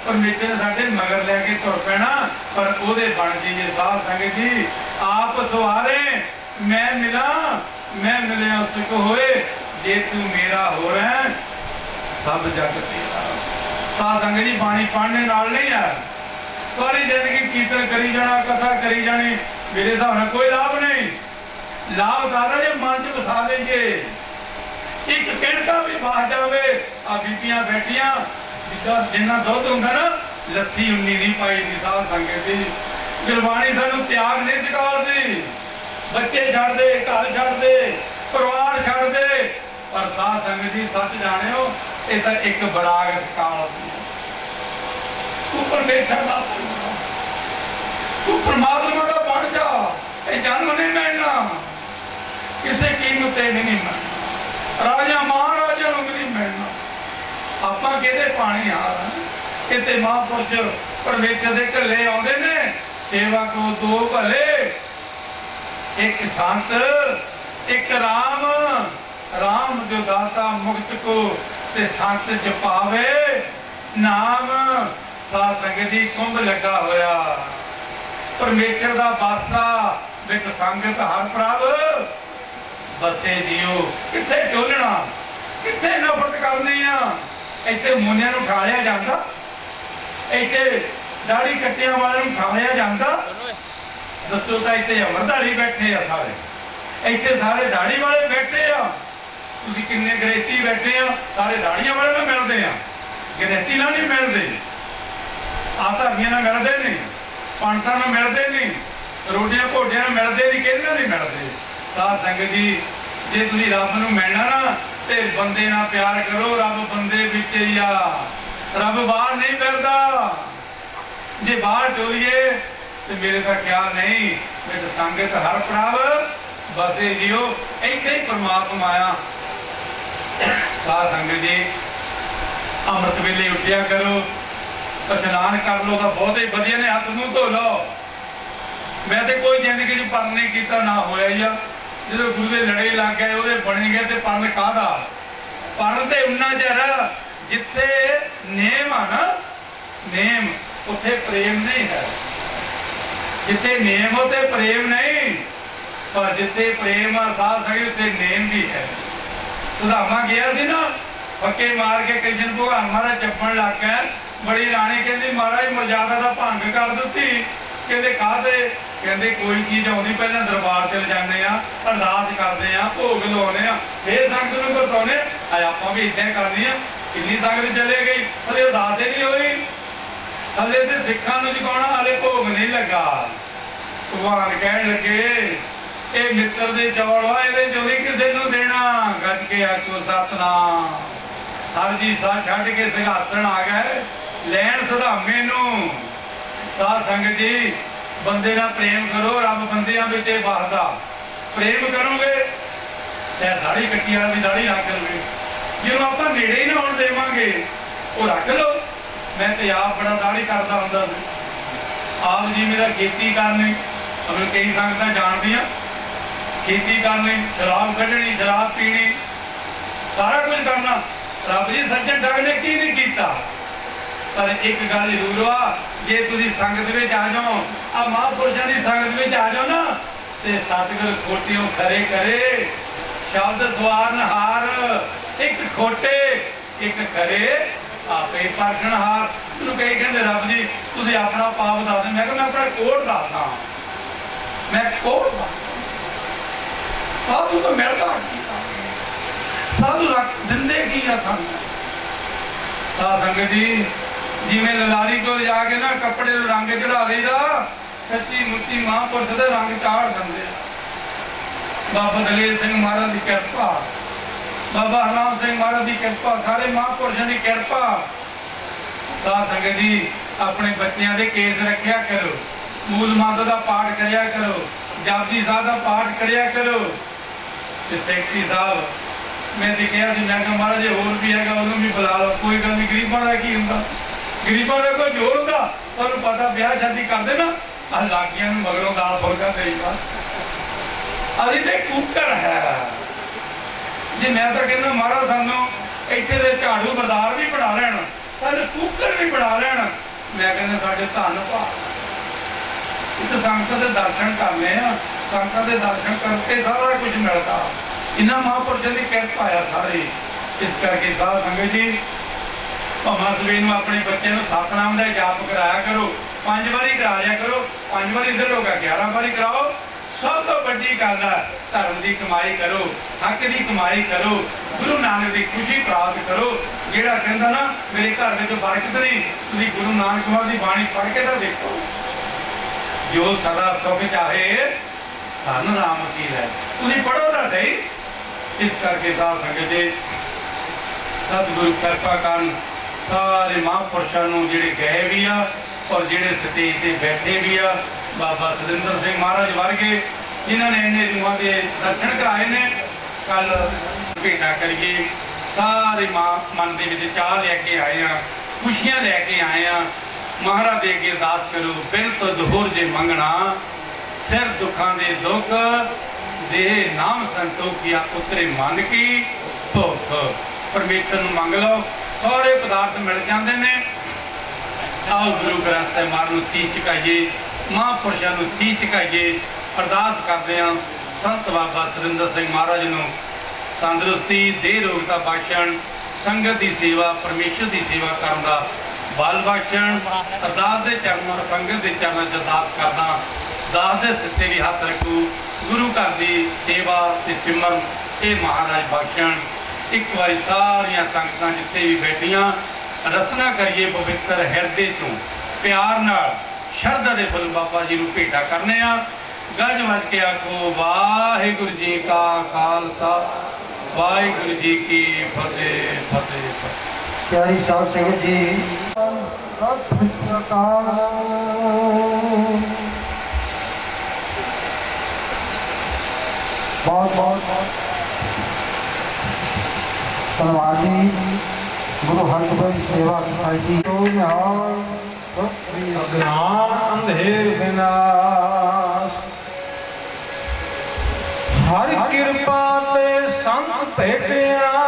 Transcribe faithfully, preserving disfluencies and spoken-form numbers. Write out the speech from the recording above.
परमेश्वर ने साडे मगर लैके तुर पैना, पर ओहदे बन जाइए साध संगत जी। आप सवारे मैं मिला, मैं मिले सुख होए, जे तू मेरा हो रहा सब जग तेरा। साध संगत जी बाणी पढ़ने नाल नहीं है, सारी जिंदगी कीर्तन करी जाना, कथा करी जानी, मेरे हिसाब नाल कोई लाभ नहीं। लाभ सारा जो मन च वसा लीजिए, एक किणका भी बाह जावे। आ बीबियां बैठियां जिन्ना दुध होंदा ना, लस्सी उन्नी नहीं पाई दी। साध संगत जी गुरबाणी सानू त्याग नहीं सिखाती। बच्चे छड़ दे, घर छड़ दे, परिवार छड़ दे, पर साध संगत जी सच जानियो ये तो एक बराग काल तू परमेश्वर दा, तू परमात्मा का बन जा। ये जन्म नहीं मिलना, किसी कीमत नहीं मिलना, राजा महाराजा को नहीं मिलना। आपां किहदे पानी हार किते महापुरुष परमेश्वर दे घले आउंदे ने, सेवा को दो भले, एक संत एक राम, राम जो दाता मुक्त को ते संत जपावे नाम। साध संगत जी कुंभ लगा होया, परमेश्वर दा बासा विच संगत हर प्रभ बसे जियो। किथे टोलना, किथे नफरत करनी आ। इत्थे मूनियां नूं उठाया जांदा, इत्थे दाढ़ी कट्टियां वाले नूं उठाया जांदा। दसो तां इत्थे अमरधारी बैठे आ, सारे इत्थे सारे दाढ़ी वाले बैठे आ। तुसीं किन्ने गृहस्थी बैठे आ, सारे दाढ़ियां वाले नाल मिलदे आ, गृहस्थी नाल नहीं मिलदे, आधारियां नाल मिलदे नहीं, पंडितां नाल मिलदे नहीं, रोटियां घोटियां नाल मिलदे नहीं, किहदे नाल नहीं मिलदे। साध संगत जी जे तुसीं रब नूं मिलना ना ते बंदे नाल प्यार करो, रब बंदे विच ही आ, रब बाहर नहीं मिलदा। जे बाहर टोरीए ते मेरे का ख्याल नहीं, मेरे संगत हर प्रभ बसे जियो। इत्थे ही परमात्मा आया। साध संगत जी अमृत वेले उठिया करो, इशनान कर लो तो बहुत ही वधिया ने, हथ मूँह धो लो। मैं तो कोई जिंदगी च परन नहीं किया, ना होया ही आ। जो गुरु के लड़े लग गए, वो बन गए, तो परन काहदा? परन तो उन्ना चर जिथे नेम आ ना, नेम उत्थे प्रेम नहीं है। जिथे नेम उत्थे प्रेम नहीं, पर जिथे प्रेम आ साध संगत उत्थे नेम भी है। सुदामा गया सी ना, फक्के मार के कृष्ण भगवान महाराज जपन लग गए। बड़ी राणी कहती महाराज मर्यादा का भंग कर दी। कहते काहते? कहते कोई चीज़ आउंदी पहले दरबार चल जाने, अरदास करते हैं, भोग लाने, फिर संगत नूं बरताउने। आपां भी इदां करनी आ। किन्नी संगत चले गई, हले अरदास ही नहीं हुई, हले तो सिखां नूं जगाउणा, हले भोग नहीं लगा। भगवान कहण लगे ये मित्र दे चौल वा, इहदे चों नहीं किसी नूं देना। गज के आखो सतनाम। हर जी सा छड्ड के सिंघासण आ गए लैण सुदामे नूं। साध संगत जी बंदे नाल प्रेम करो, रब बंदियां विच वसदा। प्रेम करोगे चाहे दाढ़ी कट्टी वाला भी दाढ़ी रख लवे, जो आप नेड़े ही ना आउण देवांगे वो रख लो। मैं तो आप बड़ा दाढ़ी करता हुंदा सी, आप जी मेरा खेती करनी, अपने कई संगतां जानदियां, खेती करनी, शराब कढ़नी, शराब पीनी, सारा कुछ करना। रब जी सज्जन ठग ने की नहीं किया, पर एक गल जरूर आ, जे तुसीं संगत विच आ जाओ, आ महापुरुषां दी संगत विच आ जाओ ना, ते सतगुर खोटियों खरे करे, शब्द सवारनहार। एक खोटे एक खरे आपे परखणहार। मैनूं कई कहंदे रब जी तुसीं अपना पाप दस। मैं कहना मैं अपना कोट दसदा, मैं कोट दसदा। साधु तो मिलदा की, साधु रख दिंदे की आ सानूं। साध संगत जी जिवें ललारी को जाके ना कपड़े रंग चढ़ा देदा, सच्ची मुच्ची महापुरुष दे रंग चाढ़ दिंदे। बाबा दलेर सिंह महाराज की कृपा, बाबा हरनाम सिंह महाराज की कृपा, सारे महापुरुषों की कृपा। साध संगत जी अपने बच्चों के केस रखिया करो, मूल मंत्र का पाठ करिया करो, जापजी साहब का पाठ करिया करो। सैकटरी साहब मैं तो कहा मैं कहा महाराज जो होर भी है उन्होंने भी बुला लो, कोई गल नहीं। गरीबों का की होंगे, गरीबों का कोई जोर होंगे, तुहानूं पता ब्याह शादी करते ना, आ लागियां मगरों दाल फुलका देईदा। अभी तो कुकर है जी। मैं तो कहना महाराज सानू इत्थे दे झाड़ू बरदार भी बना लैण, सानूं कुकर भी बना लैण। मैं कहना साढ़े धन भाग एक संगत के दर्शन करने संगत के दर्शन करके सारा कुछ मिलता। इन्होंने महापुरुषों की किरपा आ सारी। इस करके साध संगत जी भावें सवेर अपने बच्चे को सतनाम का जाप कराया करो, पांच बारी करा लिया करो, पांच बारी इधर होगा ग्यारह बारी कराओ। सब तो बड़ी गल है धर्म की कमाई करो, हक की कमाई करो, गुरु नानक की खुशी प्राप्त करो। जेड़ा कहता ना मेरे घर में बरकत नहीं, तुम गुरु नानक देव की बाणी पढ़ के तो देखो, जो सदा सुख चाहे धन राम की है, तुम पढ़ो तो सही। इस करके साध संगत जी सतगुरु कृपा कर सारे महापुरुषों जिहड़े गए भी आ और जिहड़े स्टेज पर बैठे भी आ, बाबा सतिंदर सिंह महाराज वर्गे जिन्होंने इन्ने रूहां के दर्शन कराए ने। कल भेटा करिए सारे मां मन के चाह लैके आए हैं, खुशियां लैके आए हैं। महाराज दे अगे अरदास करो, बिल तो दोहर जे मंगना सिर दुखा दे दुख दे नाम संतोखिया उतरे मन की भुख। परमेश्वर नूं मंग लो, सारे पदार्थ मिल जाते हैं। आओ गुरु ग्रंथ साहिब महाराज नूं सीस झुकाइए, महापुरुषों नूं सीस झुकाइए। अरदास करते हैं संत बाबा सतिंदर सिंह महाराज नूं तंदुरुस्ती देह रोगता बख्शण, संगत की सेवा परमेश्वर की सेवा करने का बल बख्शण। अरदास के चरणों संगत के चरणों च अरदास करदा, दास के सिर भी हथ रखो। गुरु घर की सेवा ते सिमरन ये महाराज बख्शण। एक बार सारिया संगतां जिथे भी बैठियां रसना करिए पवित्र हिरदे चों प्यार नाल शरधा दे फुल बाबा जी नूं भेटा करने आ। गज वज के आखो वाहिगुरू जी का खालसा वाहिगुरू जी की फतेह फतेह फतेह। प्यारी साध संगत जी बहुत बहुत धन्यवाद जी। गुरु हरगोबिंद सेवा सोसाइटी अज्ञान अंधेर विनाश हर कृपा ते संत भेटिया